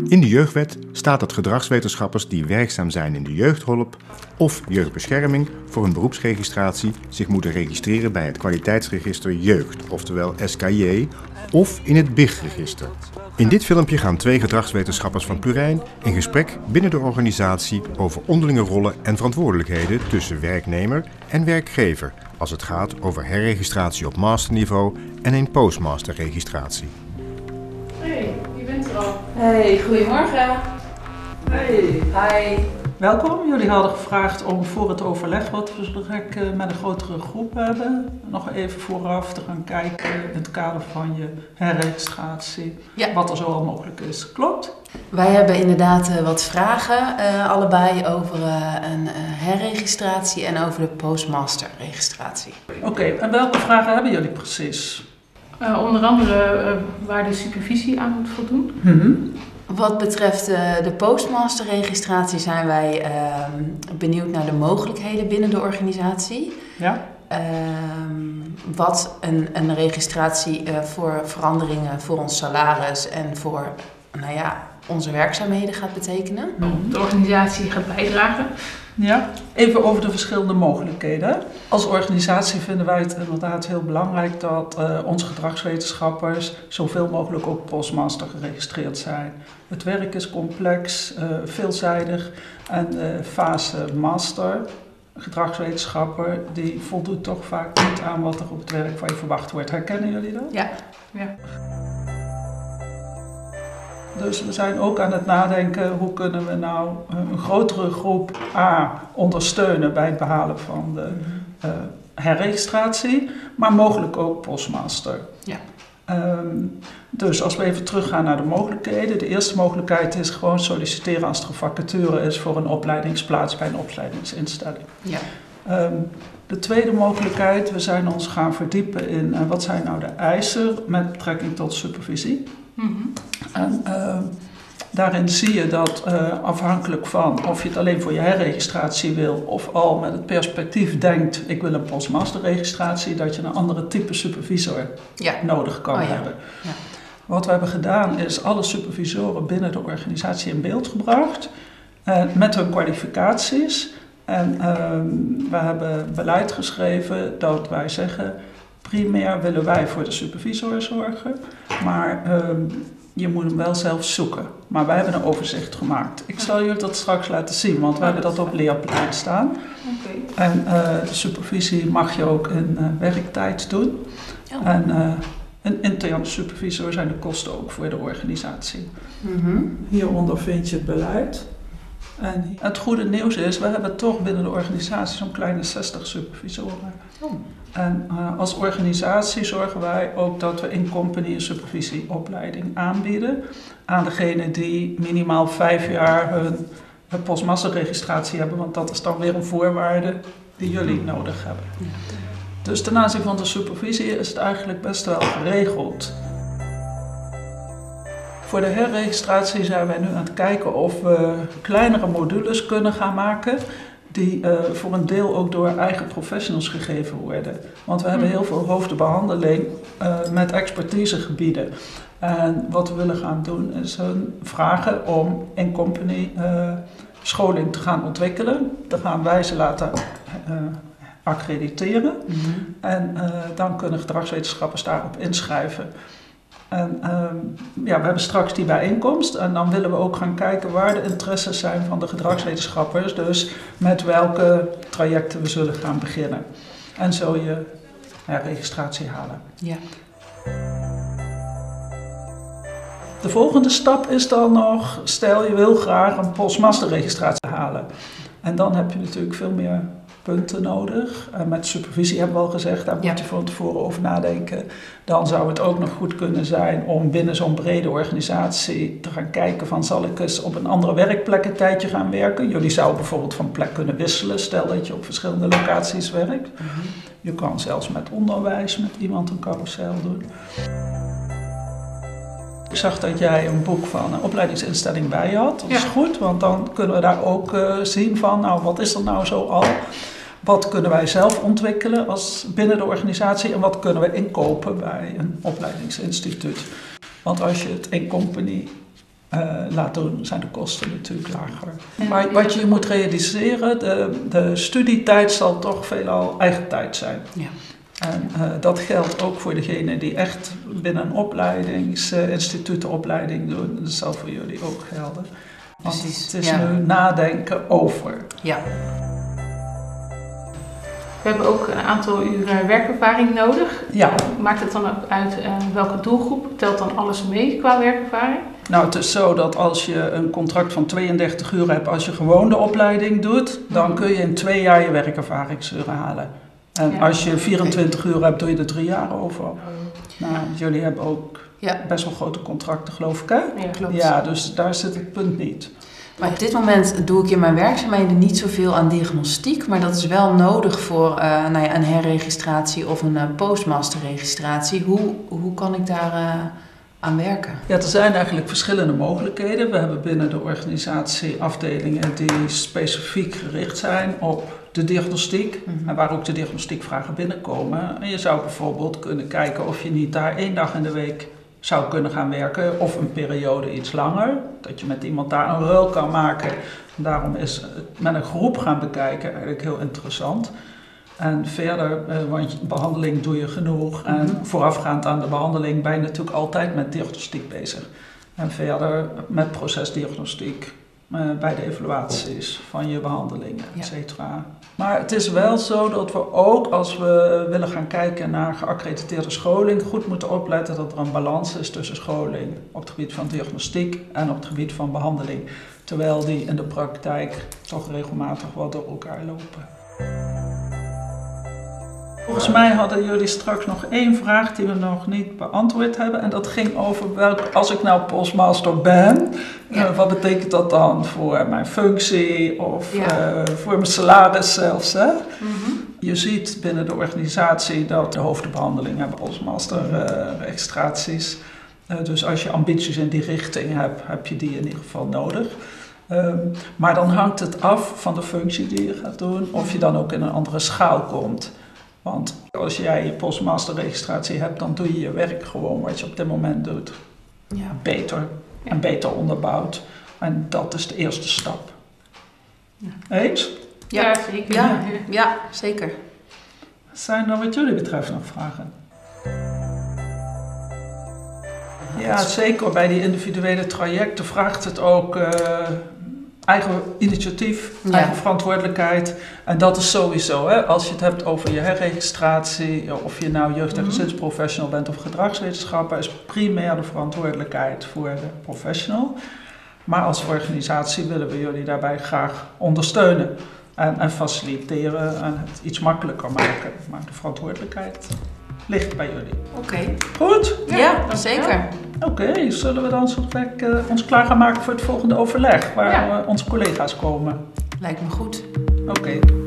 In de Jeugdwet staat dat gedragswetenschappers die werkzaam zijn in de jeugdhulp of jeugdbescherming voor hun beroepsregistratie zich moeten registreren bij het kwaliteitsregister jeugd, oftewel SKJ, of in het BIG-register. In dit filmpje gaan 2 gedragswetenschappers van Plurijn in gesprek binnen de organisatie over onderlinge rollen en verantwoordelijkheden tussen werknemer en werkgever als het gaat over herregistratie op masterniveau en een postmasterregistratie. Hey, je bent er al. Hey, goedemorgen. Hey. Hi. Welkom. Jullie hadden gevraagd om voor het overleg wat we zo direct met een grotere groep hebben, nog even vooraf te gaan kijken in het kader van je herregistratie, wat er zo al mogelijk is. Klopt? Wij hebben inderdaad wat vragen, allebei over een herregistratie en over de postmasterregistratie. Oké, en welke vragen hebben jullie precies? Onder andere waar de supervisie aan moet voldoen. Wat betreft de postmasterregistratie zijn wij benieuwd naar de mogelijkheden binnen de organisatie. Ja. Wat een registratie voor veranderingen voor ons salaris en voor onze werkzaamheden gaat betekenen. De organisatie gaat bijdragen. Ja, even over de verschillende mogelijkheden. Als organisatie vinden wij het inderdaad heel belangrijk dat onze gedragswetenschappers zoveel mogelijk ook postmaster geregistreerd zijn. Het werk is complex, veelzijdig en de fase master, gedragswetenschapper, die voldoet toch vaak niet aan wat er op het werk van je verwacht wordt. Herkennen jullie dat? Ja. Dus we zijn ook aan het nadenken hoe kunnen we nou een grotere groep ondersteunen bij het behalen van de herregistratie, maar mogelijk ook postmaster. Ja. Dus als we even teruggaan naar de mogelijkheden. De eerste mogelijkheid is gewoon solliciteren als er een vacature is voor een opleidingsplaats bij een opleidingsinstelling. Ja. De tweede mogelijkheid, we zijn ons gaan verdiepen in wat zijn nou de eisen met betrekking tot supervisie. En daarin zie je dat afhankelijk van of je het alleen voor je herregistratie wil of al met het perspectief denkt ik wil een postmasterregistratie, dat je een andere type supervisor nodig kan hebben. Ja. Wat we hebben gedaan is alle supervisoren binnen de organisatie in beeld gebracht met hun kwalificaties. En we hebben beleid geschreven dat wij zeggen primair willen wij voor de supervisor zorgen, maar je moet hem wel zelf zoeken. Maar wij hebben een overzicht gemaakt. Ik zal jullie dat straks laten zien, want we hebben dat op leerplan staan. Okay. En de supervisie mag je ook in werktijd doen. Oh. En een interne supervisor zijn de kosten ook voor de organisatie. Hieronder vind je het beleid. En het goede nieuws is, we hebben toch binnen de organisatie zo'n kleine 60 supervisoren. Oh. En als organisatie zorgen wij ook dat we in company een supervisieopleiding aanbieden aan degenen die minimaal 5 jaar hun postmasterregistratie hebben, want dat is dan weer een voorwaarde die jullie nodig hebben. Ja. Dus ten aanzien van de supervisie is het eigenlijk best wel geregeld. Voor de herregistratie zijn wij nu aan het kijken of we kleinere modules kunnen gaan maken die voor een deel ook door eigen professionals gegeven worden. Want we hebben heel veel hoofdbehandeling met expertisegebieden. En wat we willen gaan doen is hun vragen om in company scholing te gaan ontwikkelen. Dan gaan wij ze laten accrediteren. En dan kunnen gedragswetenschappers daarop inschrijven. En we hebben straks die bijeenkomst en dan willen we ook gaan kijken waar de interesses zijn van de gedragswetenschappers. Dus met welke trajecten we zullen gaan beginnen. En zo je registratie halen. Ja. De volgende stap is dan nog, stel je wil graag een postmasterregistratie halen. En dan heb je natuurlijk veel meer punten nodig. Met supervisie hebben we al gezegd, daar moet je van tevoren over nadenken. Dan zou het ook nog goed kunnen zijn om binnen zo'n brede organisatie te gaan kijken van zal ik eens op een andere werkplek een tijdje gaan werken. Jullie zouden bijvoorbeeld van plek kunnen wisselen, stel dat je op verschillende locaties werkt. Je kan zelfs met onderwijs met iemand een carousel doen. Ik zag dat jij een boek van een opleidingsinstelling bij je had. Dat is goed, want dan kunnen we daar ook zien van, nou wat is er nou zo al? Wat kunnen wij zelf ontwikkelen binnen de organisatie en wat kunnen we inkopen bij een opleidingsinstituut? Want als je het in company laat doen, zijn de kosten natuurlijk lager. Maar wat je moet realiseren, de studietijd zal toch veelal eigen tijd zijn. Ja. En dat geldt ook voor degenen die echt binnen een opleidingsinstituut de opleiding doen. Dat zal voor jullie ook gelden. Want Precies, het is nu nadenken over. Ja. We hebben ook een aantal uren werkervaring nodig. Ja. Maakt het dan uit welke doelgroep? Telt dan alles mee qua werkervaring? Nou, het is zo dat als je een contract van 32 uur hebt als je gewoon de opleiding doet, dan kun je in 2 jaar je werkervaringsuren halen. En als je 24 uur hebt, doe je er 3 jaar over. Nou, jullie hebben ook best wel grote contracten, geloof ik, hè? Ja, klopt. Ja, dus daar zit het punt niet. Maar op dit moment doe ik in mijn werkzaamheden niet zoveel aan diagnostiek, maar dat is wel nodig voor een herregistratie of een postmasterregistratie. Hoe kan ik daar aan werken? Ja, er zijn eigenlijk verschillende mogelijkheden. We hebben binnen de organisatie afdelingen die specifiek gericht zijn op de diagnostiek en waar ook de diagnostiekvragen binnenkomen. En je zou bijvoorbeeld kunnen kijken of je niet daar 1 dag in de week zou kunnen gaan werken of een periode iets langer. Dat je met iemand daar een ruil kan maken. Daarom is het met een groep gaan bekijken eigenlijk heel interessant. En verder, want behandeling doe je genoeg. En voorafgaand aan de behandeling ben je natuurlijk altijd met diagnostiek bezig. En verder met procesdiagnostiek bij de evaluaties van je behandelingen, et cetera. Maar het is wel zo dat we ook, als we willen gaan kijken naar geaccrediteerde scholing, goed moeten opletten dat er een balans is tussen scholing op het gebied van diagnostiek en op het gebied van behandeling. Terwijl die in de praktijk toch regelmatig wat door elkaar lopen. Volgens mij hadden jullie straks nog 1 vraag die we nog niet beantwoord hebben. En dat ging over als ik nou postmaster ben, wat betekent dat dan voor mijn functie of voor mijn salaris zelfs? Hè? Je ziet binnen de organisatie dat de hoofdbehandeling hebben postmaster registraties. Dus als je ambities in die richting hebt, heb je die in ieder geval nodig. Maar dan hangt het af van de functie die je gaat doen, of je dan ook in een andere schaal komt. Want als jij je postmasterregistratie hebt, dan doe je je werk gewoon wat je op dit moment doet. Beter en beter onderbouwd. En dat is de eerste stap. Eens? Ja, zeker. Ja, zeker. Zijn er wat jullie betreft nog vragen? Ja, zeker. Bij die individuele trajecten vraagt het ook eigen initiatief, eigen verantwoordelijkheid. En dat is sowieso, hè, als je het hebt over je herregistratie, of je nou jeugd- en gezinsprofessional bent of gedragswetenschapper, is primair de verantwoordelijkheid voor de professional. Maar als organisatie willen we jullie daarbij graag ondersteunen en faciliteren en het iets makkelijker maken. Maar de verantwoordelijkheid ligt bij jullie. Oké. Goed? Ja, zeker. Oké, zullen we dan zo ons klaar gaan maken voor het volgende overleg, waar onze collega's komen? Lijkt me goed. Oké.